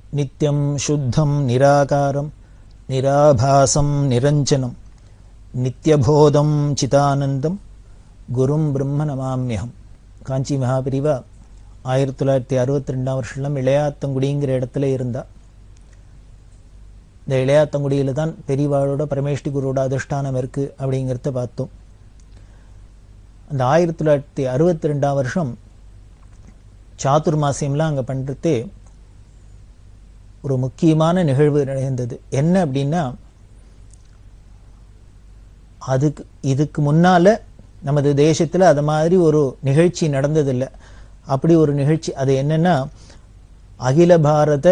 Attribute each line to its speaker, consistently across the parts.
Speaker 1: நித்யம் சுத்தம் நிராகாரம் நிராபாசம் நிரஞ்சனம் நித்யபோதம் சிதானந்தம் குரும் பிரம்ம நமாம்யகம். காஞ்சி மகாபிரிவா 1962 வருஷம் இளையாத்தங்குடிங்கிற இடத்துல இருந்தா. இந்த இளையாத்தங்குடியில தான் பெரியவாளோட பரமேஷ்டி குருவோட அதிஷ்டானம் இருக்கு அப்படிங்கிறத பார்த்தோம். அந்த 1962 வருஷம் சாதுர்மாசியம்லாம் அங்கே பண்ணுறதே ஒரு முக்கியமான நிகழ்வு நடந்தது. என்ன அப்படின்னா, இதுக்கு முன்னால நமது தேசத்தில் அது மாதிரி ஒரு நிகழ்ச்சி நடந்ததில்லை. அப்படி ஒரு நிகழ்ச்சி அது என்னன்னா, அகில பாரத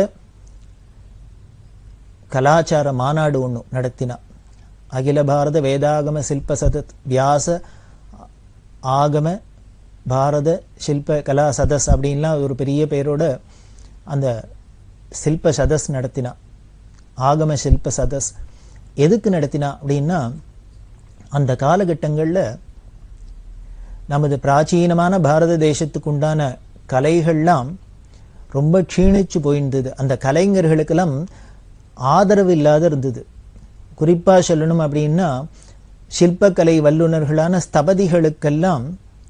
Speaker 1: கலாச்சார மாநாடு ஒன்று நடத்தினா. அகில பாரத வேதாகம சில்ப சதத் வியாச ஆகம பாரத சில்ப கலா சதஸ் அப்படின்லாம் ஒரு பெரிய பேரோட அந்த சில்ப சதஸ் நடத்தினா. ஆகம சில்ப சதஸ் எதுக்கு நடத்தினா அப்படின்னா, அந்த காலகட்டங்களில் நமது பிராச்சீனமான பாரத தேசத்துக்கு உண்டான கலைகள்லாம் ரொம்ப க்ஷீணிச்சு போயிருந்தது. அந்த கலைஞர்களுக்கெல்லாம் ஆதரவு இல்லாத இருந்தது. குறிப்பாக சொல்லணும் அப்படின்னா, சில்பக்கலை வல்லுநர்களான ஸ்தபதிகளுக்கெல்லாம்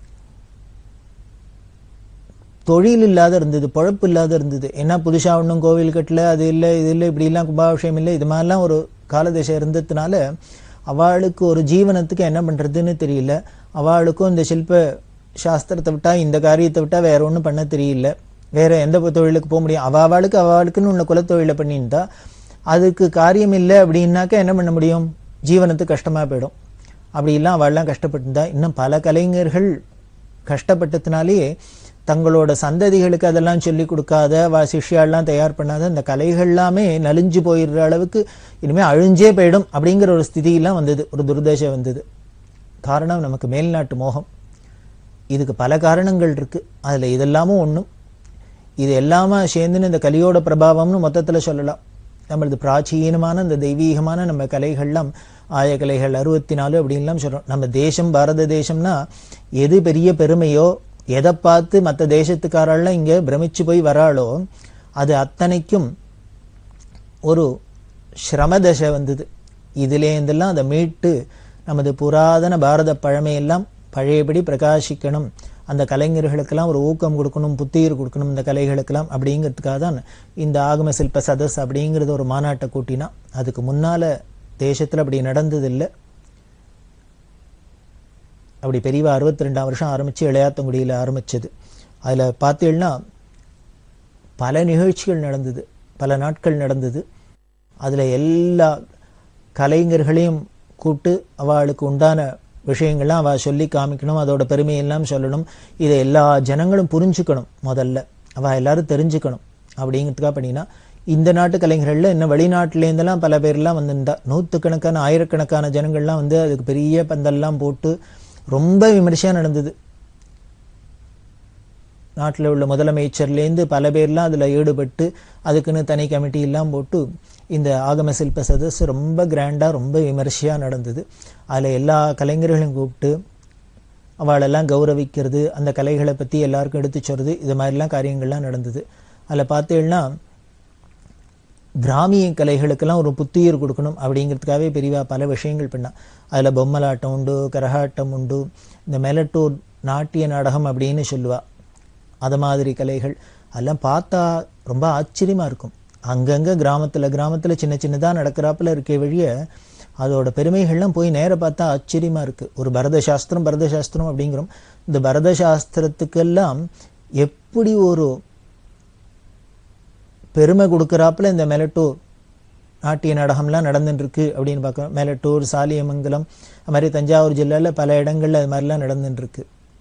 Speaker 1: தொழில் இல்லாத இருந்தது, பொழப்பு இல்லாத இருந்தது. ஏன்னா புதுசாக ஒன்றும் கோவில் கட்டல, அது இல்லை இது இல்லை, இப்படிலாம் கும்பாபிஷேகம் இல்லை, இது மாதிரிலாம் ஒரு காலதேசம் இருந்ததுனால அவளுக்கு ஒரு ஜீவனத்துக்கு என்ன பண்ணுறதுன்னு தெரியல. அவளுக்கும் இந்த சில்ப சாஸ்திரத்தை விட்டால், இந்த காரியத்தை விட்டால் வேற ஒன்றும் பண்ண தெரியல. வேற எந்த தொழிலுக்கு போக முடியும்? அவளுக்குன்னு உள்ள குலத்தொழிலை பண்ணியிருந்தா அதுக்கு காரியம் இல்லை அப்படின்னாக்கா என்ன பண்ண முடியும்? ஜீவனத்துக்கு கஷ்டமாக போயிடும். அப்படிலாம் அவள்லாம் கஷ்டப்பட்டுருந்தா. இன்னும் பல கலைஞர்கள் கஷ்டப்பட்டதுனாலேயே தங்களோட சந்ததிகளுக்கு அதெல்லாம் சொல்லிக் கொடுக்காத, சிஷ்யாலாம் தயார் பண்ணாத அந்த கலைகள் எல்லாமே நலிஞ்சு போயிடுற அளவுக்கு இனிமேல் அழிஞ்சே போயிடும் அப்படிங்கிற ஒரு ஸ்திதியெல்லாம் வந்தது, ஒரு துர்தேசம் வந்தது. காரணம் நமக்கு மேல்நாட்டு மோகம். இதுக்கு பல காரணங்கள் இருக்கு. அதில் இதெல்லாமும் ஒன்றும். இது எல்லாமே சேர்ந்துன்னு இந்த கலியோட பிரபாவம்னு மொத்தத்தில் சொல்லலாம். நம்மளது பிராச்சீனமான இந்த தெய்வீகமான நம்ம கலைகள்லாம் ஆயக்கலைகள் 64 அப்படின்லாம் சொல்கிறோம். நம்ம தேசம் பாரத தேசம்னா எது பெரிய பெருமையோ, எதை பார்த்து மற்ற தேசத்துக்காரெல்லாம் இங்கே பிரமிச்சு போய் வராளோ அது அத்தனைக்கும் ஒரு சிரமதசை வந்தது. இதுலேருந்தெல்லாம் அதை மீட்டு நமது புராதன பாரத பழமையெல்லாம் பழையபடி பிரகாசிக்கணும், அந்த கலைஞர்களுக்கெல்லாம் ஒரு ஊக்கம் கொடுக்கணும், புத்துயிர் கொடுக்கணும் இந்த கலைகளுக்கெல்லாம் அப்படிங்கிறதுக்காக தான் இந்த ஆகம சில்ப சதஸ் அப்படிங்கிறது ஒரு மாநாட்டை கூட்டினா. அதுக்கு முன்னால் தேசத்தில் அப்படி நடந்ததில்லை. அப்படி பெரியவா 62 வருஷம் ஆரம்பித்து இளையாத்தங்குடியில் ஆரம்பித்தது. அதில் பார்த்தீங்கன்னா பல நிகழ்ச்சிகள் நடந்தது, பல நாட்கள் நடந்தது. அதில் எல்லா கலைஞர்களையும் கூப்பிட்டு அவளுக்கு உண்டான விஷயங்கள்லாம் அவள் சொல்லி காமிக்கணும், அதோட பெருமையெல்லாம் சொல்லணும். இதை எல்லா ஜனங்களும் புரிஞ்சுக்கணும், முதல்ல அவள் எல்லாரும் தெரிஞ்சுக்கணும் அப்படிங்கிறதுக்காக பண்ணினா. இந்த நாட்டு கலைஞர்களில் இன்னும் வெளிநாட்டிலேருந்தெல்லாம் பல பேர்லாம் வந்துருந்தா. நூற்றுக்கணக்கான ஆயிரக்கணக்கான ஜனங்கள்லாம் வந்து அதுக்கு பெரிய பந்தல்லாம் போட்டு ரொம்ப விமர்சையாக நடந்தது. நாட்டில் உள்ள முதலமைச்சர்லேருந்து பல பேர்லாம் அதில் ஈடுபட்டு அதுக்குன்னு தனி கமிட்டியெல்லாம் போட்டு இந்த ஆகம சில்ப சதஸ் ரொம்ப கிராண்டாக ரொம்ப விமர்சையாக நடந்தது. அதில் எல்லா கலைஞர்களையும் கூப்பிட்டு அவளெல்லாம் கௌரவிக்கிறது, அந்த கலைகளை பற்றி எல்லாருக்கும் எடுத்து சொல்கிறது, இது மாதிரிலாம் காரியங்கள்லாம் நடந்தது. அதில் பார்த்தீங்கன்னா கிராமிய கலைகளுக்கெல்லாம் ஒரு புத்துயிர் கொடுக்கணும் அப்படிங்கிறதுக்காகவே பெரியவா பல விஷயங்கள் பண்ணால். அதில் பொம்மலாட்டம் உண்டு, கரகாட்டம் உண்டு, இந்த மெலட்டூர் நாட்டிய நாடகம் அப்படின்னு சொல்லுவாள், அது மாதிரி கலைகள் அதெல்லாம் பார்த்தா ரொம்ப ஆச்சரியமாக இருக்கும். அங்கங்கே கிராமத்தில் சின்ன சின்னதாக நடக்கிறாப்புல இருக்க வழிய அதோட பெருமைகள்லாம் போய் நேர பார்த்தா ஆச்சரியமாக இருக்குது. ஒரு பரத சாஸ்திரம் அப்படிங்கிறோம். இந்த பரத சாஸ்திரத்துக்கெல்லாம் எப்படி ஒரு பெருமை கொடுக்குறாப்புல இந்த மெலட்டூர் நாட்டிய நாடகம்லாம் நடந்துட்டுருக்கு அப்படின்னு பார்க்குறோம். மெலட்டூர், சாலியமங்கலம், அது மாதிரி தஞ்சாவூர் ஜில்லாவில் பல இடங்கள்ல அது மாதிரிலாம் நடந்துட்டுருக்கு.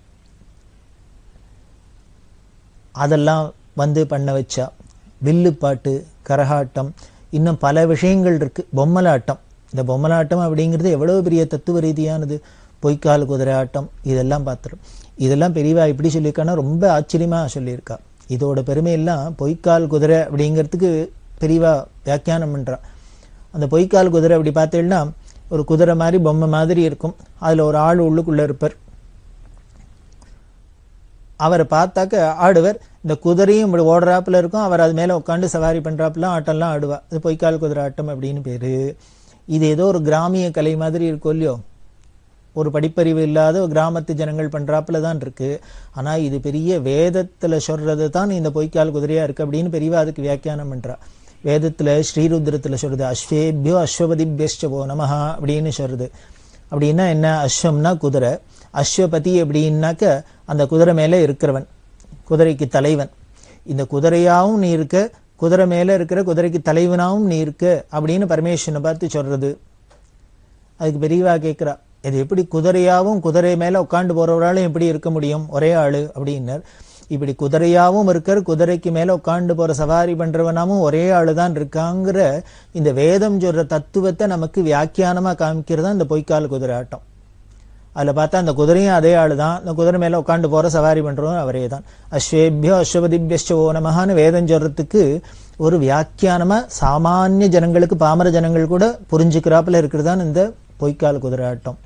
Speaker 1: அதெல்லாம் வந்து பண்ண வச்சா. வில்லுப்பாட்டு, கரகாட்டம், இன்னும் பல விஷயங்கள் இருக்குது. பொம்மலாட்டம், இந்த பொம்மலாட்டம் அப்படிங்கிறது எவ்வளோ பெரிய தத்துவ ரீதியானது. பொய்க்கால் குதிரை ஆட்டம், இதெல்லாம் பார்த்துரும். இதெல்லாம் பெரியவா இப்படி சொல்லியிருக்கான்னா ரொம்ப ஆச்சரியமாக சொல்லியிருக்கா. இதோட பெருமையெல்லாம் பொய்க்கால் குதிரை அப்படிங்கிறதுக்கு பெரியவா வியாக்கியானம் பண்ணுறா. அந்த பொய்க்கால் குதிரை அப்படி பார்த்தீங்கன்னா ஒரு குதிரை மாதிரி பொம்மை மாதிரி இருக்கும். அதில் ஒரு ஆள் உள்ளுக்குள்ளே இருப்பார். அவரை பார்த்தாக்க ஆடுவர் இந்த குதிரையும் இப்படி ஓடுறாப்புல இருக்கும், அவர் அது மேலே உட்காந்து சவாரி பண்ணுறாப்புலாம் ஆட்டம்லாம் ஆடுவா. அது பொய்க்கால் குதிரை ஆட்டம் அப்படின்னு பேர். இது ஏதோ ஒரு கிராமிய கலை மாதிரி இருக்கும் இல்லையோ, ஒரு படிப்பறிவு இல்லாத ஒரு கிராமத்து ஜனங்கள் பண்ணுறாப்புல தான் இருக்கு. ஆனால் இது பெரிய வேதத்தில் சொல்றது தான் இந்த பொய்க்கால் குதிரையாக இருக்குது அப்படின்னு பெரியவா அதுக்கு வியாக்கியானம் பண்ணுறா. வேதத்தில் ஸ்ரீருத்ரத்தில் சொல்கிறது அஸ்வேபியோ அஸ்வபதிபியோ நமஹா அப்படின்னு சொல்கிறது. அப்படின்னா என்ன? அஸ்வம்னா குதிரை, அஸ்வபதி அப்படின்னாக்க அந்த குதிரை மேலே இருக்கிறவன், குதிரைக்கு தலைவன். இந்த குதிரையாகவும் நீ இருக்க, குதிரை மேலே இருக்கிற குதிரைக்கு தலைவனாகவும் நீ இருக்க அப்படின்னு பரமேஸ்வரனை பார்த்து சொல்றது. அதுக்கு பெரியவா கேட்குறா, இது எப்படி குதிரையாகவும் குதிரை மேலே உட்காந்து போகிறவராலும் எப்படி இருக்க முடியும் ஒரே ஆள் அப்படின்னர். இப்படி குதிரையாகவும் இருக்கிற, குதிரைக்கு மேலே உட்காந்து போகிற சவாரி பண்ணுறவனாவும் ஒரே ஆள் தான் இருக்காங்கிற இந்த வேதம் சொல்கிற தத்துவத்தை நமக்கு வியாக்கியானமாக காமிக்கிறது தான் இந்த பொய்க்கால் குதிரை ஆட்டம். அதில் பார்த்தா அந்த குதிரையும் அதே ஆள் தான், அந்த குதிரை மேலே உட்காந்து போகிற சவாரி பண்ணுறவன் அவரே தான். அஸ்வேபியோ அஸ்வபதிபியோ நமஹான்னு வேதம் சொல்கிறதுக்கு ஒரு வியாக்கியானமாக சாமானிய ஜனங்களுக்கு, பாமர ஜனங்கள் கூட புரிஞ்சுக்கிறாப்புல இருக்கிறது தான் இந்த பொய்க்கால் குதிரை ஆட்டம்.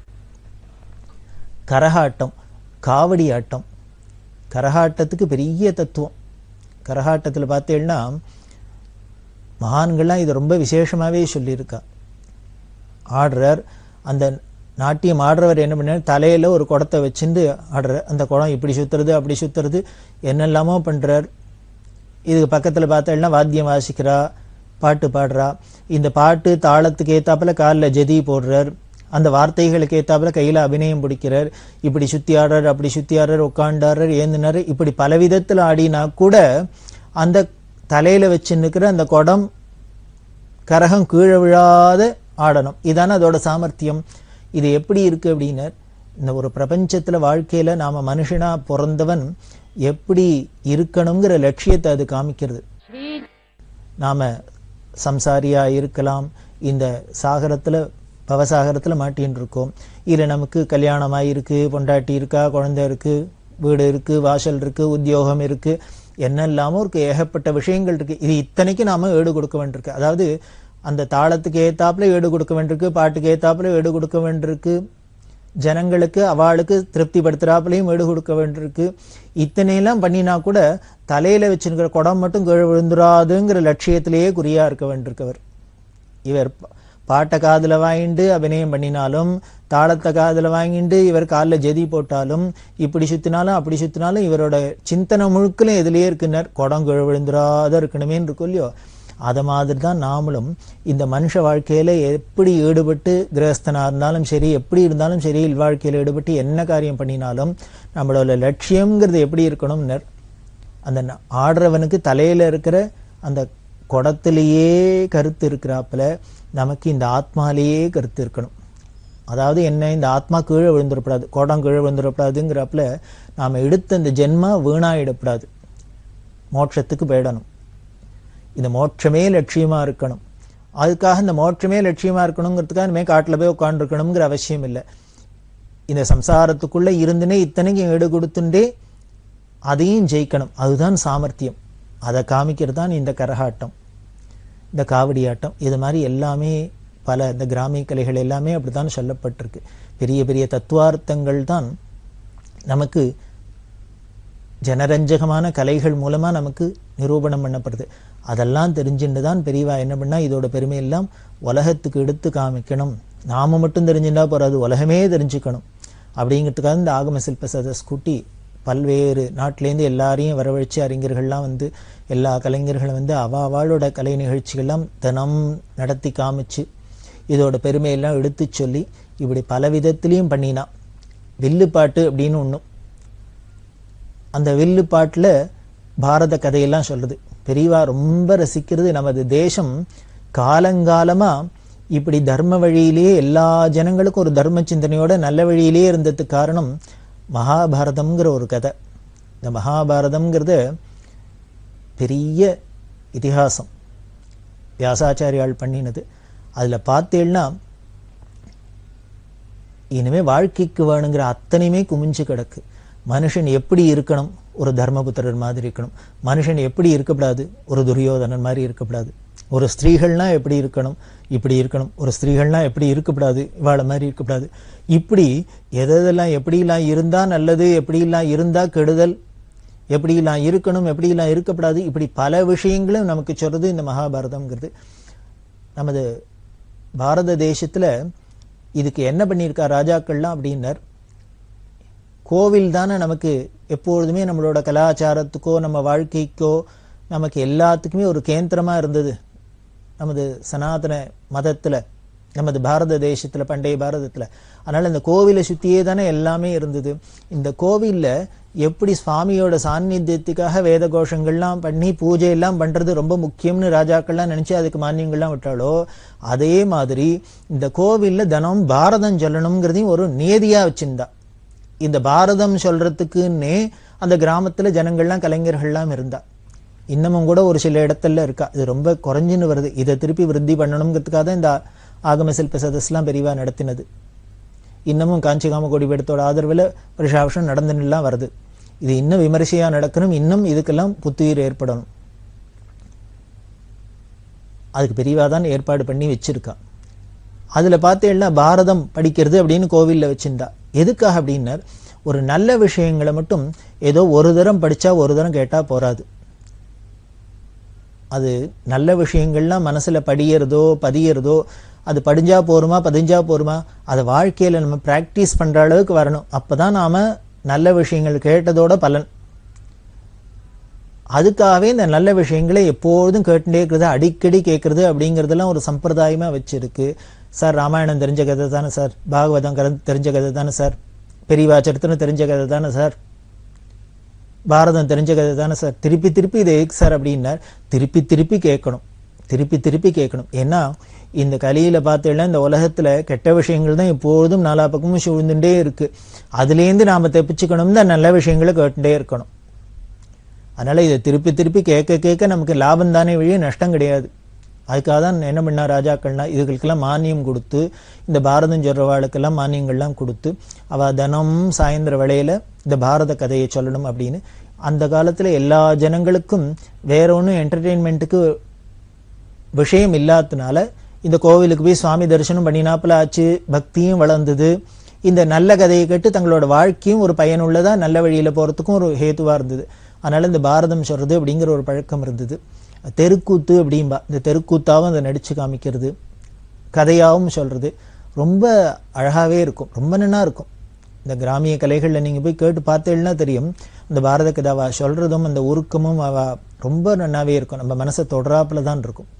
Speaker 1: கரகாட்டம், காவடி ஆட்டம். கரகாட்டத்துக்கு பெரிய தத்துவம். கரகாட்டத்தில் பார்த்தீங்கன்னா மகான்கள்லாம் இது ரொம்ப விசேஷமாகவே சொல்லியிருக்கா. ஆடுறார், அந்த நாட்டியம் ஆடுறவர் என்ன பண்ணார், தலையில் ஒரு குடத்தை வச்சுட்டு ஆடுறார். அந்த குடம் இப்படி சுற்றுறது அப்படி சுற்றுறது என்னெல்லாமோ பண்ணுறார். இதுக்கு பக்கத்தில் பார்த்தேன்னா வாத்தியம் வாசிக்கிறா, பாட்டு பாடுறா. இந்த பாட்டு தாளத்துக்கு ஏற்றாப்புல காலில் ஜதி போடுறார், அந்த வார்த்தைகளுக்கு ஏற்றாப்புல கையில் அபிநயம் பிடிக்கிறார். இப்படி சுற்றி ஆடுறார், அப்படி சுற்றி ஆடுறார், உட்காண்டாடுறார், ஏந்தினார். இப்படி பல விதத்தில் ஆடினா கூட அந்த தலையில் வச்சுன்னுக்கிற அந்த குடம் கரகம் கீழே விழாத ஆடணும். இதானே அதோட சாமர்த்தியம். இது எப்படி இருக்குது அப்படின்னா, இந்த ஒரு பிரபஞ்சத்தில் வாழ்க்கையில் நாம் மனுஷனாக பிறந்தவன் எப்படி இருக்கணுங்கிற லட்சியத்தை அது காமிக்கிறது. நாம் சம்சாரியாக இருக்கலாம், இந்த சாகரத்தில் பவசாகரத்தில் மாட்டின்னு இருக்கோம், இல்லை நமக்கு கல்யாணமாக இருக்குது, பொண்டாட்டி இருக்கா, குழந்தை இருக்குது, வீடு இருக்குது, வாசல் இருக்குது, உத்தியோகம் இருக்குது, என்னெல்லாமோ இருக்குது, ஏகப்பட்ட விஷயங்கள் இருக்குது. இது இத்தனைக்கு நாம் ஈடு கொடுக்க வேண்டியிருக்கு. அதாவது அந்த தாளத்துக்கு ஏற்றாப்புல ஈடு கொடுக்க வேண்டியிருக்கு, பாட்டுக்கு ஏற்றாப்புல ஈடு கொடுக்க வேண்டியிருக்கு, ஜனங்களுக்கு அவளுக்கு திருப்திப்படுத்துறாப்புலையும் ஈடு கொடுக்க வேண்டியிருக்கு. இத்தனையெல்லாம் பண்ணினா கூட தலையில் வச்சுருக்கிற குடம் மட்டும் கீழே விழுந்துடாதுங்கிற லட்சியத்திலேயே குறியாக இருக்க வேண்டியிருக்கவர். இவர் பாட்டை காதில் வாங்கிட்டு அபிநயம் பண்ணினாலும், தாளத்தை காதில் வாங்கிட்டு இவர் காலில் ஜதி போட்டாலும், இப்படி சுற்றினாலும் அப்படி சுற்றினாலும் இவரோட சிந்தனை முழுக்கலும் எதுலேயே இருக்குன்னார், குடம் கீழே விழுந்துடாத இருக்கணுமேன்னு இருக்கும் இல்லையோ. அதை மாதிரி தான் நாமளும் இந்த மனுஷ வாழ்க்கையில் எப்படி ஈடுபட்டு, கிரகஸ்தனாக இருந்தாலும் சரி, எப்படி இருந்தாலும் சரி, இல்வாழ்க்கையில் ஈடுபட்டு என்ன காரியம் பண்ணினாலும் நம்மளோட லட்சியங்கிறது எப்படி இருக்கணும்னர், அந்த ஆடுறவனுக்கு தலையில் இருக்கிற அந்த குடத்திலேயே கருத்து இருக்கிறாப்புல நமக்கு இந்த ஆத்மாலேயே கருத்து இருக்கணும். அதாவது என்ன, இந்த ஆத்மா கீழே விழுந்துடப்படாது, குடம் கீழே விழுந்துடப்படாதுங்கிறாப்புல நாம் எடுத்த இந்த ஜென்மா வீணாயிடப்படாது, மோட்சத்துக்கு போயிடணும். இந்த மோட்சமே லட்சியமாக இருக்கணும். அதுக்காக இந்த மோட்சமே லட்சியமாக இருக்கணுங்கிறதுக்காக இனிமேல் காட்டில் போய் உட்காந்துருக்கணுங்கிற அவசியம் இல்லை. இந்த சம்சாரத்துக்குள்ளே இருந்துனே இத்தனைக்கும் ஈடு கொடுத்துட்டே அதையும் ஜெயிக்கணும். அதுதான் சாமர்த்தியம். அதை காமிக்கிறது தான் இந்த கரகாட்டம், இந்த காவடி ஆட்டம். இது மாதிரி எல்லாமே பல இந்த கிராமிய கலைகள் எல்லாமே அப்படி தான் சொல்லப்பட்டிருக்கு. பெரிய பெரிய தத்துவார்த்தங்கள் தான் நமக்கு ஜனரஞ்சகமான கலைகள் மூலமாக நமக்கு நிரூபணம் பண்ணப்படுது. அதெல்லாம் தெரிஞ்சுட்டு தான் பெரியவா என்ன பண்ணால் இதோட பெருமையெல்லாம் உலகத்துக்கு எடுத்து காமிக்கணும். நாம் மட்டும் தெரிஞ்சுட்டா போகாது, உலகமே தெரிஞ்சுக்கணும். அப்படிங்கிறதுக்காக இந்த ஆகம சில்ப சதஸ் கூட்டி பல்வேறு நாட்டிலேருந்து எல்லாரையும் வரவழைச்சு அறிஞர்கள்லாம் வந்து எல்லா கலைஞர்களும் வந்து அவளோட கலை நிகழ்ச்சிகள்லாம் தினம் நடத்தி காமிச்சு இதோட பெருமையெல்லாம் எடுத்து சொல்லி இப்படி பல விதத்துலேயும் பண்ணினா. வில்லுப்பாட்டு அப்படின்னு ஒன்று, அந்த வில்லுப்பாட்டில் பாரத கதையெல்லாம் சொல்கிறது. பெரியவா ரொம்ப ரசிக்கிறது. நமது தேசம் காலங்காலமாக இப்படி தர்ம வழியிலேயே எல்லா ஜனங்களுக்கும் ஒரு தர்ம சிந்தனையோட நல்ல வழியிலேயே இருந்ததுக்கு காரணம் மகாபாரதம்ங்கிற ஒரு கதை. இந்த மகாபாரதம்ங்கிறது பெரிய இதிகாசம், வியாசாச்சாரியால் பண்ணினது. அதில் பார்த்தேன்னா இனிமேல் வாழ்க்கைக்கு வேணுங்கிற அத்தனையுமே குமிஞ்சு கிடக்கு. மனுஷன் எப்படி இருக்கணும், ஒரு தர்மபுத்திரர் மாதிரி இருக்கணும். மனுஷன் எப்படி இருக்கக்கூடாது, ஒரு துரியோதனன் மாதிரி இருக்கக்கூடாது. ஒரு ஸ்திரீகள்னா எப்படி இருக்கணும், இப்படி இருக்கணும். ஒரு ஸ்திரீகள்னா எப்படி இருக்கக்கூடாது, இவாளை மாதிரி இருக்கக்கூடாது. இப்படி எதெல்லாம் எப்படிலாம் இருந்தால் நல்லது, எப்படிலாம் இருந்தால் கெடுதல், எப்படிலாம் இருக்கணும், எப்படிலாம் இருக்கப்படாது, இப்படி பல விஷயங்களும் நமக்கு சொல்றது இந்த மகாபாரதம்ங்கிறது. நமது பாரத தேசத்துல இதுக்கு என்ன பண்ணியிருக்கா ராஜாக்கள்லாம் அப்படின்னர், கோவில் தானே நமக்கு எப்பொழுதுமே நம்மளோட கலாச்சாரத்துக்கோ நம்ம வாழ்க்கைக்கோ நமக்கு எல்லாத்துக்குமே ஒரு கேந்திரமா இருந்தது. நமது சனாதன மதத்துல, நமது பாரத தேசத்துல, பண்டைய பாரதத்துல. அதனால இந்த கோவிலை சுத்தியே தானே எல்லாமே இருந்தது. இந்த கோவில்ல எப்படி சுவாமியோட சாநித்தியத்துக்காக வேத கோஷங்கள்லாம் பண்ணி பூஜை எல்லாம் பண்றது ரொம்ப முக்கியம்னு ராஜாக்கள்லாம் நினைச்சு அதுக்கு மானியங்கள்லாம் விட்டாலோ, அதே மாதிரி இந்த கோவில்ல தினம் பாரதம் சொல்லணுங்கிறதையும் ஒரு நியதியா வச்சிருந்தா. இந்த பாரதம் சொல்றதுக்குன்னே அந்த கிராமத்துல ஜனங்கள்லாம் கலைஞர்கள்லாம் இருந்தா. இன்னமும் கூட ஒரு சில இடத்துல இருக்கா. இது ரொம்ப குறைஞ்சுன்னு வருது. இதை திருப்பி விருத்தி பண்ணணுங்கிறதுக்காக தான் இந்த ஆகம சில்ப சதஸ்லாம் பெரிவா நடத்தினது. இன்னமும் காஞ்சி காமகோடி பீடத்தோட ஆதரவில் வருஷாவருஷம் நடந்துன்னுலாம் வருது. இது இன்னும் விமரிசையா நடக்கணும், இன்னும் இதுக்கெல்லாம் புத்துயிர் ஏற்படணும். அதுக்கு பெரியவா தான் ஏற்பாடு பண்ணி வச்சிருக்கா. அதுல பார்த்தேன்னா பாரதம் படிக்கிறது அப்படின்னு கோவில்ல வச்சிருந்தா. எதுக்காக அப்படின்னா, ஒரு நல்ல விஷயங்களை மட்டும் ஏதோ ஒரு தரம் படிச்சா ஒரு தரம் கேட்டா போராது. அது நல்ல விஷயங்கள்லாம் மனசுல படியறதோ பதியறதோ, அது படிஞ்சா போருமா பதிஞ்சா போருமா, அதை வாழ்க்கையில நம்ம பிராக்டிஸ் பண்ற அளவுக்கு வரணும். அப்பதான் நாம நல்ல விஷயங்கள் கேட்டதோட பலன். அதுக்காகவே இந்த நல்ல விஷயங்களை எப்பொழுதும் கேட்டுட்டே இருக்கிறது, அடிக்கடி கேட்கறது அப்படிங்கறதெல்லாம் ஒரு சம்பிரதாயமா வச்சிருக்கு. சார் ராமாயணம் தெரிஞ்ச கதை தானே சார், பாகவதம் தெரிஞ்ச கதை தானே சார், பெரியவா சரித்திரம் தெரிஞ்ச கதை தானே சார், பாரதம் தெரிஞ்ச கதை தானே சார், திருப்பி திருப்பி இதை ஏக்கு சார் அப்படின்னா திருப்பி திருப்பி கேட்கணும், திருப்பி திருப்பி கேட்கணும். ஏன்னா இந்த கலியில பார்த்தேன்னா இந்த உலகத்துல கெட்ட விஷயங்கள் தான் எப்பொழுதும் நாலா பக்கமும் சூழ்ந்துட்டே இருக்கு. அதுலேருந்து நாம தப்பிச்சுக்கணும்னு நல்ல விஷயங்களை கேட்டுட்டே இருக்கணும். அதனால இதை திருப்பி திருப்பி கேட்க கேட்க நமக்கு லாபம் தானே வழியே நஷ்டம் கிடையாது. அதுக்காக தான் என்ன பண்ணா ராஜாக்கள்னா இதுகளுக்கெல்லாம் மானியம் கொடுத்து, இந்த பாரதம் சொல்றவாளுக்கெல்லாம் மானியங்கள்லாம் கொடுத்து, அவ தினம் சாயந்தர வேளையில இந்த பாரத கதையை சொல்லணும் அப்படின்னு. அந்த காலத்துல எல்லா ஜனங்களுக்கும் வேற ஒன்றும் என்டர்டெயின்மெண்ட்டுக்கு விஷயம் இல்லாததுனால இந்த கோவிலுக்கு போய் சுவாமி தரிசனம் பண்ணினாப்புல ஆச்சு, பக்தியும் வளர்ந்தது. இந்த நல்ல கதையை கேட்டு தங்களோட வாழ்க்கையும் ஒரு பயனுள்ளதா நல்ல வழியில போறதுக்கும் ஒரு ஹேத்துவா இருந்தது. அதனால இந்த பாரதம் சொல்றது அப்படிங்கிற ஒரு பழக்கம் இருந்தது. தெருக்கூத்து அப்படின்பா, இந்த தெருக்கூத்தாவும் அதை நடிச்சு காமிக்கிறது, கதையாவும் சொல்றது ரொம்ப அழகாவே இருக்கும், ரொம்ப நன்னா இருக்கும். இந்த கிராமிய கலைகள்ல நீங்க போய் கேட்டு பார்த்தேன்னா தெரியும், இந்த பாரத கதாவா சொல்றதும் அந்த உருக்கமும் அவ ரொம்ப நன்னாவே இருக்கும், நம்ம மனசை தொடராப்புல தான் இருக்கும்.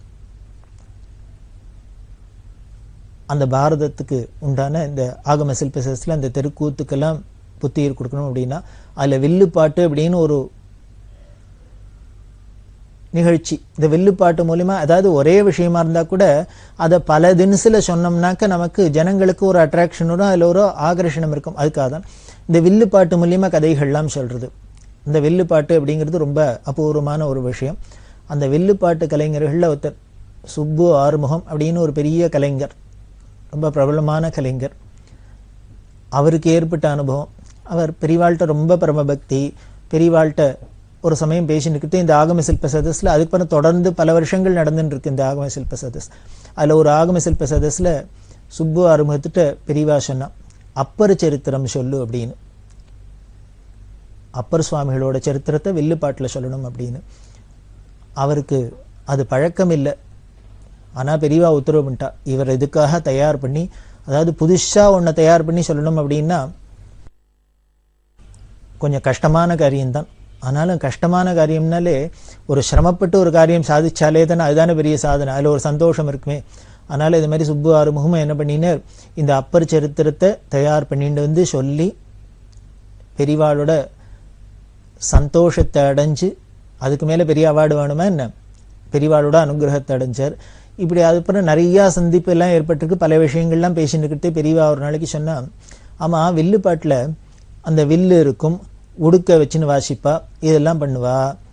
Speaker 1: அந்த பாரதத்துக்கு உண்டான இந்த ஆகம சில்பசஸ்ல அந்த தெருக்கூத்துக்கெல்லாம் புத்துயிர் கொடுக்கணும் அப்படின்னா அதுல வில்லுப்பாட்டு அப்படின்னு ஒரு நிகழ்ச்சி. இந்த வில்லுப்பாட்டு மூலமா, அதாவது ஒரே விஷயமா இருந்தா கூட அதை பல தினசுல சொன்னோம்னாக்க நமக்கு ஜனங்களுக்கு ஒரு அட்ராக்ஷன் வரும், அதுல ஒரு ஆகர்ஷணம் இருக்கும். அதுக்காக தான் இந்த வில்லுப்பாட்டு மூலியமா கதைகள்லாம் சொல்றது. இந்த வில்லுப்பாட்டு அப்படிங்கிறது ரொம்ப அபூர்வமான ஒரு விஷயம். அந்த வில்லுப்பாட்டு கலைஞர்கள்ல ஒருத்தர் சுப்பு ஆறுமுகம் அப்படின்னு ஒரு பெரிய கலைஞர், ரொம்ப பிரபலமான கலைஞர். அவருக்கு ஏற்பட்ட அனுபவம், அவர் பெரியவாள்கிட்ட ரொம்ப பரமபக்தி, பெரியவாள்கிட்ட ஒரு சமயம் பேசிட்டு இந்த ஆகம சில்ப சதஸ்ல அதுக்கு பிறகு தொடர்ந்து பல வருஷங்கள் நடந்துட்டு இருக்கு இந்த ஆகம சில்ப சதஸ். அதுல ஒரு ஆகம சில்ப சதஸ்ல சுப்பு ஆறுமுகத்திட்ட பெரியவா சொன்னா, அப்பர் சரித்திரம் சொல்லு அப்படின்னு. அப்பர் சுவாமிகளோட சரித்திரத்தை வில்லுப்பாட்டுல சொல்லணும் அப்படின்னு. அவருக்கு அது பழக்கம் இல்லை. ஆனா பெரியவா உத்தரவு பண்ணிட்டா, இவர் இதுக்காக தயார் பண்ணி, அதாவது புதுசா ஒன்ன தயார் பண்ணி சொல்லணும் அப்படின்னா கொஞ்சம் கஷ்டமான காரியம்தான். ஆனாலும் கஷ்டமான காரியம்னாலே ஒரு சிரமப்பட்டு ஒரு காரியம் சாதிச்சாலே தானே அதுதானே பெரிய சாதனை, அதுல ஒரு சந்தோஷம் இருக்குமே. அதனால இது மாதிரி சுப்பு ஆறுமுகமும் என்ன பண்ணினார், இந்த அப்பர் சரித்திரத்தை தயார் பண்ணிட்டு வந்து சொல்லி பெரியவாளோட சந்தோஷத்தை அடைஞ்சு, அதுக்கு மேல பெரிய அவார்டு வேணுமா என்ன, பெரியவாளோட அனுகிரகத்தை அடைஞ்சார். இப்படி அதுக்கப்புறம் நிறைய சந்திப்பு எல்லாம் ஏற்பட்டிருக்கு, பல விஷயங்கள்லாம் பேசிட்டு பெரியவா ஒரு நாளைக்கு சொன்னா, ஆமா வில்லுப்பாட்டுல அந்த வில்லு இருக்கும், உடுக்க வச்சுன்னு வாசிப்பா, இதெல்லாம் பண்ணுவா,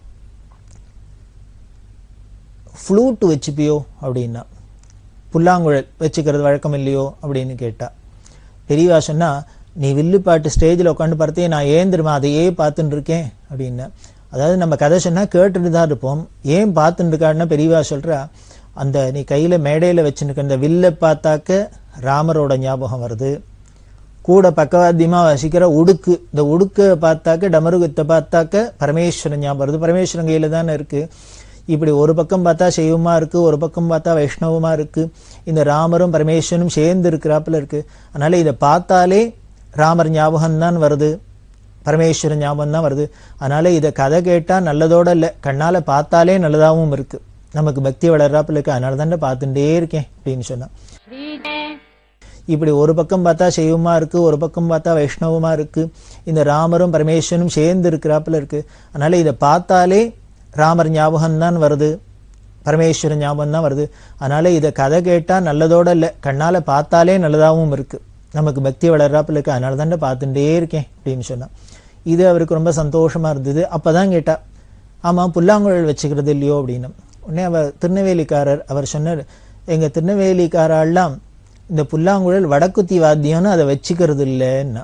Speaker 1: ஃப்ளூட் வச்சுப்பியோ அப்படின்னா, புல்லாங்குழல் வச்சுக்கிறது வழக்கம் இல்லையோ அப்படின்னு கேட்டா. பெரியவா சொன்னா, நீ வில்லுப்பாட்டு ஸ்டேஜில் உட்காந்து பார்த்தே நான் ஏன் தெரியுமா அதையே பார்த்துட்டு இருக்கேன் அப்படின்னா. அதாவது நம்ம கதை சொன்னா கேட்டுட்டு தான் இருப்போம், ஏன் பார்த்துட்டு இருக்காருன்னா பெரியவா சொல்றா, அந்த நீ கையில மேடையில வச்சுருக்க அந்த வில்லை பார்த்தாக்க ராமரோட ஞாபகம் வருது, கூட பக்கவாத்தியமா வாசிக்கிற உடுக்கு, இந்த உடுக்கை பார்த்தாக்க டமருகத்தை பார்த்தாக்க பரமேஸ்வரன் ஞாபகம் வருது. பரமேஸ்வரன் கையில தானே இருக்கு. இப்படி ஒரு பக்கம் பார்த்தா சைவமா இருக்கு, ஒரு பக்கம் பார்த்தா வைஷ்ணவமா இருக்கு. இந்த ராமரும் பரமேஸ்வரனும் சேர்ந்து இருக்கிறாப்புல இருக்கு. அதனால இதை பார்த்தாலே ராமர் ஞாபகம் தான் வருது, பரமேஸ்வரன் ஞாபகம் தான் வருது. அதனால இதை கதை கேட்டா நல்லதோட இல்லை, கண்ணால பார்த்தாலே நல்லதாகவும் இருக்கு, நமக்கு பக்தி வளர்றாப்புல இருக்கு. அதனால தானே பார்த்துட்டே இருக்கேன் அப்படின்னு சொன்னா. இப்படி ஒரு பக்கம் பார்த்தா சைவமா இருக்கு, ஒரு பக்கம் பார்த்தா வைஷ்ணவமா இருக்கு. இந்த ராமரும் பரமேஸ்வரனும் சேர்ந்து இருக்கிறாப்புல இருக்கு. அதனால இதை பார்த்தாலே ராமர் ஞாபகம் தான் வருது, பரமேஸ்வரன் ஞாபகம் தான் வருது. அதனால இதை கதை கேட்டா நல்லதோட இல்லை, கண்ணால பார்த்தாலே நல்லதாகவும் இருக்கு, நமக்கு பக்தி வளர்றாப்புல இருக்கு. அதனால தானே பார்த்துட்டே இருக்கேன் அப்படின்னு சொன்னா. இது அவருக்கு ரொம்ப சந்தோஷமா இருந்தது. அப்பதான் கேட்டா, ஆமா புல்லாங்குழல் வச்சுக்கிறது இல்லையோ அப்படின்னு. உடனே அவர் திருநெல்வேலிக்காரர், அவர் சொன்னார், எங்க திருநெல்வேலிக்காரெல்லாம் இந்த புல்லாங்குழல் வடக்குத்தி வாத்தியம்னு அதை வச்சுக்கிறது இல்லைன்னா.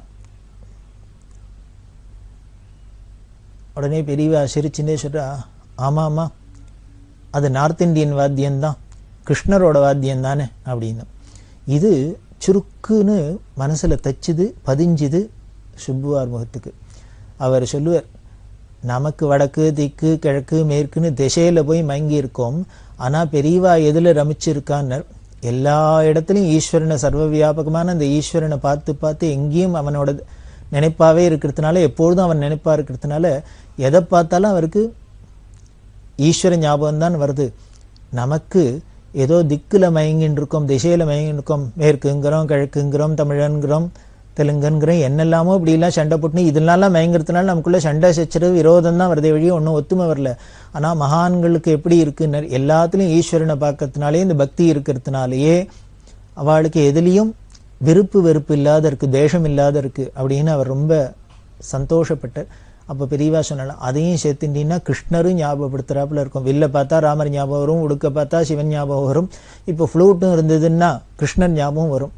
Speaker 1: உடனே பெரியவா சிரிச்சுன்னே சொல்றா, ஆமா ஆமா அது நார்த் இந்தியன் வாத்தியம்தான், கிருஷ்ணரோட வாத்தியம் தானே அப்படின்னு. இது சுருக்குன்னு மனசுல தச்சுது, பதிஞ்சுது சுப்புவார் முகத்துக்கு. அவர் சொல்லுவார், நமக்கு வடக்கு திக்கு கிழக்கு மேற்குன்னு திசையில போய் மயங்கி இருக்கோம், ஆனா பெரியவா எதுல ரமிச்சிருக்கான்னு எல்லா இடத்துலையும் ஈஸ்வரனை, சர்வ வியாபகமான அந்த ஈஸ்வரனை பார்த்து பார்த்து எங்கேயும் அவனோட நினைப்பாவே இருக்கிறதுனால, எப்பொழுதும் அவன் நினைப்பா இருக்கிறதுனால எதை பார்த்தாலும் அவருக்கு ஈஸ்வர ஞாபகம் தான் வருது. நமக்கு ஏதோ திக்குல மயங்கின்னு இருக்கோம், திசையில மயங்கின்னு இருக்கோம், மேற்குங்கிறோம் கிழக்குங்கிறோம் தமிழன்கிறோம் தெலுங்குங்கிறோம், என்னெல்லாமோ இப்படி எல்லாம் சண்டை போட்டுன்னு இதனாலாம் மயங்கிறதுனால நமக்குள்ள சண்டை சச்சரவு விரோதம் தான் வருதே வழியே ஒன்றும் ஒத்துமை வரல. ஆனா மகான்களுக்கு எப்படி இருக்குன்னு எல்லாத்துலயும் ஈஸ்வரனை பார்க்கறதுனாலே, இந்த பக்தி இருக்கிறதுனாலேயே அவளுக்கு எதுலேயும் விருப்பு வெறுப்பு இல்லாத இருக்கு, தேசம் இல்லாத இருக்கு அப்படின்னு அவர் ரொம்ப சந்தோஷப்பட்டார். அப்ப பெரியவா சொன்னாலும் அதையும் சேர்த்துட்டீங்கன்னா கிருஷ்ணரும் ஞாபகப்படுத்துறாப்புல இருக்கும். வில்ல பார்த்தா ராமர் ஞாபகம் வரும், உடுக்க பார்த்தா சிவன் ஞாபகம் வரும். இப்போ ஃப்ளூட்டும் இருந்ததுன்னா கிருஷ்ணர் ஞாபகம் வரும்.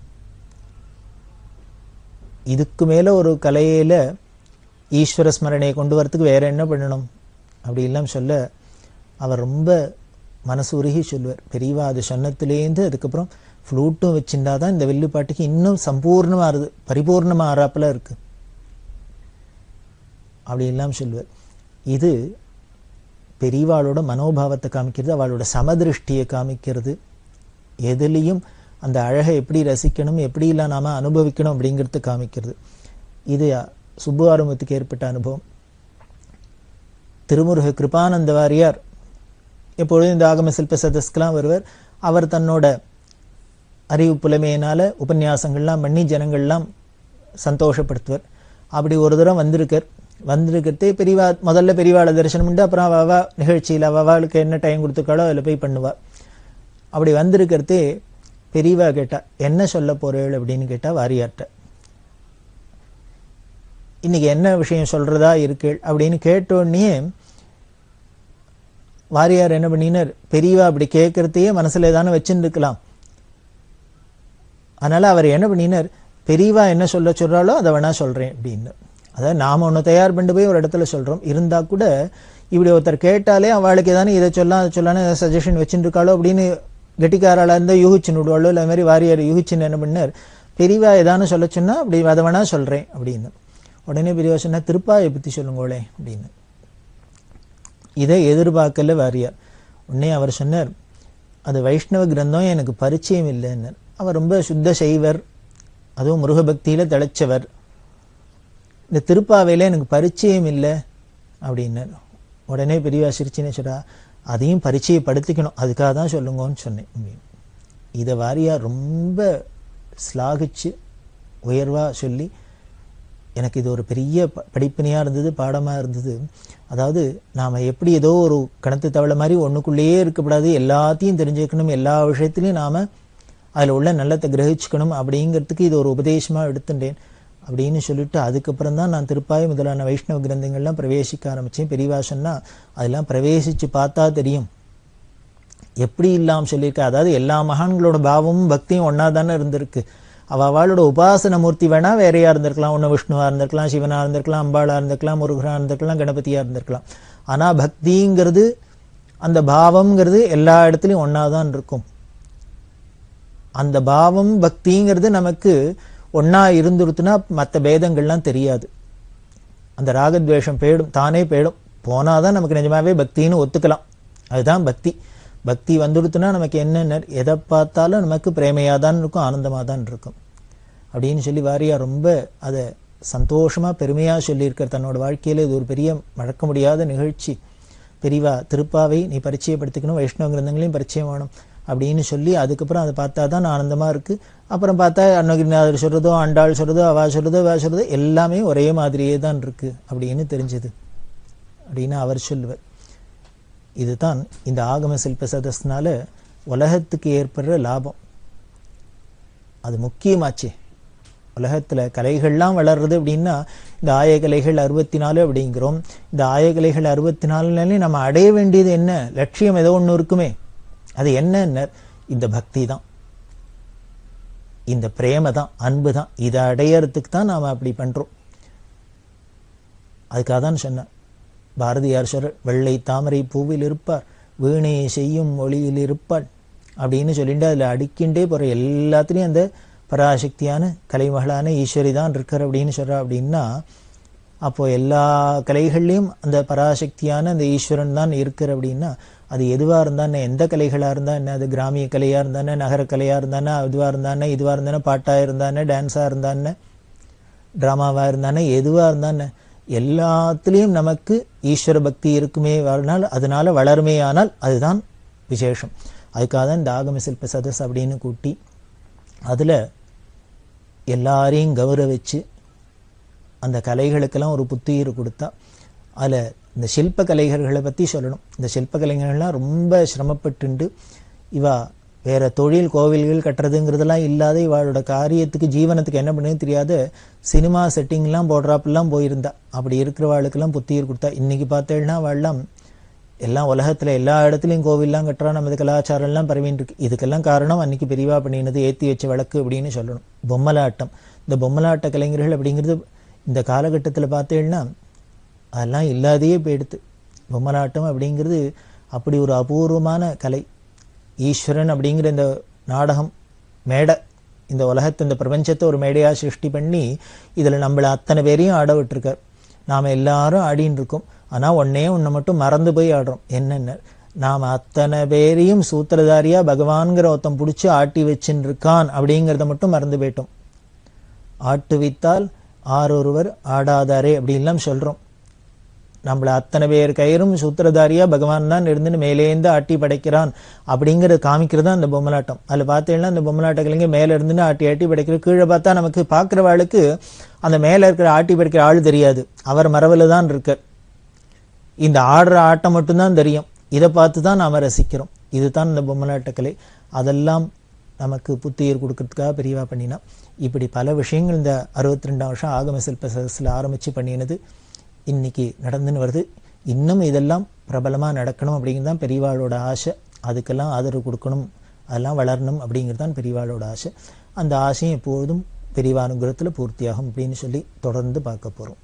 Speaker 1: இதுக்கு மேல ஒரு கலையில ஈஸ்வர ஸ்மரணையை கொண்டு வரத்துக்கு வேற என்ன பண்ணணும் அப்படி எல்லாம் சொல்ல அவர் ரொம்ப மனசு உருகி சொல்லுவார். பெரியவா அது சொன்னத்திலேருந்து அதுக்கப்புறம் ஃப்ளூட்டும் வச்சுட்டாதான் இந்த வில்லுப்பாட்டுக்கு இன்னும் சம்பூர்ணமா ஆறுது, பரிபூர்ணமா ஆறாப்புல இருக்கு அப்படி எல்லாம் சொல்லுவார். இது பெரியவாளோட மனோபாவத்தை காமிக்கிறது, அவளோட சமதிருஷ்டியை காமிக்கிறது, எதுலேயும் அந்த அழகை எப்படி ரசிக்கணும், எப்படி இல்லை நாம அனுபவிக்கணும் அப்படிங்கிறது காமிக்கிறது. இது சுப்புவாரமுத்துக்கு ஏற்பட்ட அனுபவம். திருமுருக கிருபானந்த வாரியார் எப்பொழுதும் இந்த ஆகம சில்ப சதஸ்கெல்லாம் வருவர். அவர் தன்னோட அறிவு புலமையினால உபன்யாசங்கள்லாம் பண்ணி ஜனங்கள்லாம் சந்தோஷப்படுத்துவர். அப்படி ஒரு தடவை வந்திருக்கிறதே பெரியவா முதல்ல பெரியவாளை தரிசனம் உண்டு, அப்புறம் அவா நிகழ்ச்சியில் அவளுக்கு என்ன டைம் கொடுத்துக்காளோ அதில் போய் பண்ணுவாள். அப்படி வந்திருக்கிறதே பெரியவா கேட்டா, என்ன சொல்ல போறேள் அப்படின்னு கேட்டா வாரியார்ட்ட. இன்னைக்கு என்ன விஷயம் சொல்றதா இருக்கேள் அப்படின்னு கேட்டோடனே வாரியார் என்ன பண்ணினார், பெரியவா அப்படி கேட்கறதையே மனசுல ஏதானு வச்சுன்னு இருக்கலாம். அதனால அவர் என்ன பண்ணினார், பெரியவா என்ன சொல்றாளோ அதை வேணா சொல்றேன் அப்படின்னு. அதாவது நாம ஒன்று தயார் பண்ணிட்டு போய் ஒரு இடத்துல சொல்றோம், இருந்தா கூட இப்படி ஒருத்தர் கேட்டாலே அவளுக்கு ஏதானு இதை சொல்லலாம் அதை சொல்லலாம் ஏதாவது சஜஷன் வச்சுட்டு இருக்காளோ அப்படின்னு கெட்டிக்காராளா இருந்தால் யூகிச்சுன்னு விடுவாளோ. இல்லை மாதிரி வாரியார் யூகிச்சுன்னு என்ன பண்ணார், பெரியவா ஏதானு சொல்ல சொன்னா அப்படி அதை வேணா சொல்றேன் அப்படின்னு. உடனே பெரியவா சொன்னா, திருப்பாயை பத்தி சொல்லுங்களே அப்படின்னு. இதை எதிர்பார்க்கல வாரியார். உடனே அவர் சொன்னார், அது வைஷ்ணவ கிரந்தம் எனக்கு பரிச்சயம் இல்லைன்னு. அவர் ரொம்ப சுத்த செய்வர், அதுவும் முருகபக்தியில திளைச்சவர். இந்த திருப்பாவையில எனக்கு பரிச்சயம் இல்லை அப்படின்னார். உடனே பெரியவா சிரிச்சுன்னு சொல்றா, அதையும் பரிச்சயப்படுத்திக்கணும், அதுக்காக தான் சொல்லுங்கன்னு சொன்னேன். இதை வாரியார் ரொம்ப ஸ்லாகிச்சு உயர்வா சொல்லி எனக்கு இது ஒரு பெரிய படிப்பினையா இருந்தது, பாடமா இருந்தது. அதாவது நாம எப்படி ஏதோ ஒரு கணத்து தவளை மாதிரி ஒண்ணுக்குள்ளேயே இருக்கக்கூடாது, எல்லாத்தையும் தெரிஞ்சுக்கணும், எல்லா விஷயத்திலையும் நாம அதுல உள்ள நல்லத்தை கிரகிச்சுக்கணும் அப்படிங்கிறதுக்கு இது ஒரு உபதேசமா எடுத்துட்டேன் அப்படின்னு சொல்லிட்டு அதுக்கப்புறம் தான் நான் திருப்பாய் முதலான வைஷ்ணவ கிரந்தங்கள்லாம் பிரவேசிக்க ஆரம்பிச்சேன். பெரியவா சொன்னா அதெல்லாம் பிரவேசிச்சு பார்த்தா தெரியும் எப்படி இல்லாம சொல்லியிருக்க. அதாவது எல்லா மகான்களோட பாவமும் பக்தியும் ஒன்னா தானே இருந்திருக்கு. அவளோட உபாசன மூர்த்தி வேணா வேறையா இருந்திருக்கலாம், ஒன்று விஷ்ணுவா இருந்திருக்கலாம், சிவனா இருந்திருக்கலாம், அம்பாளா இருந்திருக்கலாம், முருகனா இருந்திருக்கலாம், கணபதியா இருந்திருக்கலாம். ஆனா பக்திங்கிறது, அந்த பாவம்ங்கிறது எல்லா இடத்துலையும் ஒன்னாதான் இருக்கும். அந்த பாவம் பக்திங்கிறது நமக்கு ஒன்னா இருந்துருத்துனா மற்ற பேதங்கள்லாம் தெரியாது. அந்த ராகத்வேஷம் போயிடும், தானே போயிடும். போனாதான் நமக்கு நிஜமாவே பக்தின்னு ஒத்துக்கலாம். அதுதான் பக்தி. பக்தி வந்துடுத்துனா நமக்கு என்ன, எதை பார்த்தாலும் நமக்கு பிரேமையாக தான் இருக்கும், ஆனந்தமாக தான் இருக்கும் அப்படின்னு சொல்லி வாரியார் ரொம்ப அதை சந்தோஷமா பெருமையா சொல்லியிருக்கார் தன்னோட வாழ்க்கையில. இது ஒரு பெரிய மறக்க முடியாத நிகழ்ச்சி. பெரியவா திருப்பாவை நீ பரிச்சயப்படுத்திக்கணும், வைஷ்ணவ கிரந்தங்களையும் பரிச்சயம் வேணும் அப்படின்னு சொல்லி அதுக்கப்புறம் அதை பார்த்தா தான் ஆனந்தமா இருக்கு. அப்புறம் பார்த்தா அருணகிரிநாதர் சொல்றதோ, ஆண்டாள் சொல்றதோ, அவா சொல்றதோ எல்லாமே ஒரே மாதிரியே தான் இருக்கு அப்படின்னு தெரிஞ்சது அப்படின்னு அவர் சொல்லுவார். இதுதான் இந்த ஆகம சில்ப சதஸ்னால உலகத்துக்கு ஏற்படுற லாபம். அது முக்கியமாச்சே. உலகத்துல கலைகள்லாம் வளர்றது அப்படின்னா இந்த ஆயகலைகள் 64 அப்படிங்கிறோம். இந்த ஆயகலைகள் 64 நம்ம அடைய வேண்டியது என்ன, லட்சியம் ஏதோ ஒண்ணு இருக்குமே. அது என்ன, இந்த பக்தி தான், இந்த பிரேம தான், அன்பு தான். இதை அடையறதுக்கு தான் நாம அப்படி பண்றோம். அதுக்காக தான் சொன்ன பாரதியார் சொல்ற, வெள்ளை தாமரை பூவில் இருப்பார், வீணையை செய்யும் ஒளியில் இருப்பாள் அப்படின்னு சொல்லிட்டு அதுல அடிக்கின்றே போற எல்லாத்துலயும் அந்த பராசக்தியான கலைமகளான ஈஸ்வரி தான் இருக்கார் அப்படின்னு சொல்றா. அப்படின்னா அப்போ எல்லா கலைகள்லையும் அந்த பராசக்தியான அந்த ஈஸ்வரன் தான் இருக்கிற அப்படின்னா அது எதுவா இருந்தானே, எந்த கலைகளா இருந்தா என்ன, அது கிராமிய கலையா இருந்தானே, நகர கலையா இருந்தானே, அதுவா இருந்தானே, இதுவா இருந்தானே, பாட்டா இருந்தானே, டான்ஸா இருந்தானே, டிராமாவா இருந்தானே, எதுவா இருந்தானே, எல்லாத்துலேயும் நமக்கு ஈஸ்வர பக்தி இருக்குமே வரனால், அதனால வளருமே. ஆனால் அதுதான் விசேஷம். அதுக்காக தான் இந்த ஆகம சில்ப சதஸ் அப்படின்னு கூட்டி அதில் எல்லாரையும் கௌரவிச்சு அந்த கலைகளுக்கெல்லாம் ஒரு புத்துயிர் கொடுத்தா. அதில் இந்த சில்ப கலைஞர்களை பற்றி சொல்லணும். இந்த சில்ப கலைஞர்கள்லாம் ரொம்ப சிரமப்பட்டுண்டு இவா வேற தொழில் கோவில்கள் கட்டுறதுங்கிறதெல்லாம் இல்லாத இவாளோட காரியத்துக்கு ஜீவனத்துக்கு என்ன பண்ணுன்னு தெரியாத சினிமா செட்டிங்லாம் போடுறாப்பெல்லாம் போயிருந்தா. அப்படி இருக்கிறவாளுக்கெல்லாம் புத்துயிர் கொடுத்தா. இன்னைக்கு பார்த்தேன்னா அவள்லாம் எல்லாம் உலகத்தில் எல்லா இடத்துலையும் கோவில்லாம் கட்டுறா, நமது கலாச்சாரம்லாம் பரவின்னு இருக்கு. இதுக்கெல்லாம் காரணம் அன்னைக்கு பெரியவா பண்ணினது ஏற்றி வச்ச விளக்கு அப்படின்னு சொல்லணும். பொம்மலாட்டம், இந்த பொம்மலாட்ட கலைஞர்கள் அப்படிங்கிறது இந்த காலகட்டத்தில் பார்த்தேன்னா அதெல்லாம் இல்லாதையே போயிடுது. பொம்மலாட்டம் அப்படிங்கிறது அப்படி ஒரு அபூர்வமான கலை. ஈஸ்வரன் அப்படிங்கிற இந்த நாடகம் மேடை, இந்த உலகத்தை இந்த பிரபஞ்சத்தை ஒரு மேடையாக சிருஷ்டி பண்ணி இதில் நம்மளை அத்தனை பேரையும் ஆட விட்டுருக்கார். நாம் எல்லாரும் ஆடின்னு இருக்கோம். ஆனால் ஒன்றை மட்டும் மறந்து போய் ஆடுறோம். என்னென்ன, நாம் அத்தனை பேரையும் சூத்திரதாரியா பகவான்கிற ஒருத்தன் பிடிச்சி ஆட்டி வச்சுன்னு இருக்கான் அப்படிங்கிறத மட்டும் மறந்து போயிட்டோம். ஆட்டுவித்தால் ஆரொருவர் ஆடாதாரே அப்படின்லாம் சொல்கிறோம். நம்மளை அத்தனை பேர் கயிறும் சூத்திரதாரியா பகவான் தான் இருந்துன்னு மேலேருந்து ஆட்டி படைக்கிறான் அப்படிங்கிறத காமிக்கிறது தான் அந்த பொம்மலாட்டம். அதில் பார்த்தீங்கன்னா அந்த பொம்மலாட்ட கலைஞர் மேலே இருந்துன்னு ஆட்டி ஆட்டி படைக்கிற, கீழே பார்த்தா நமக்கு பார்க்குறவாளுக்கு அந்த மேலே இருக்கிற ஆட்டி படைக்கிற ஆள் தெரியாது, அவர் மரவில் தான் இருக்கார். இந்த ஆடுற ஆட்டம் மட்டும்தான் தெரியும். இதை பார்த்து தான் நாம் ரசிக்கிறோம். இதுதான் இந்த பொம்மலாட்ட கலை. அதெல்லாம் நமக்கு புத்துயிர் கொடுக்கறதுக்காக பெரியவா பண்ணினா. இப்படி பல விஷயங்கள் இந்த 62 வருஷம் ஆகம சில்ப சதஸில் ஆரம்பித்து பண்ணினது இன்னைக்கு நடந்துன்னு வருது. இன்னும் இதெல்லாம் பிரபலமாக நடக்கணும் அப்படிங்கிறது தான் பெரியவாளோட ஆசை. அதுக்கெல்லாம் ஆதரவு கொடுக்கணும், அதெல்லாம் வளரணும் அப்படிங்கிறது தான் பெரியவாளோட ஆசை. அந்த ஆசையும் எப்போதும் பெரியவா அனுகிரகத்தில் பூர்த்தியாகும் அப்படின்னு சொல்லி தொடர்ந்து பார்க்க போகிறோம்.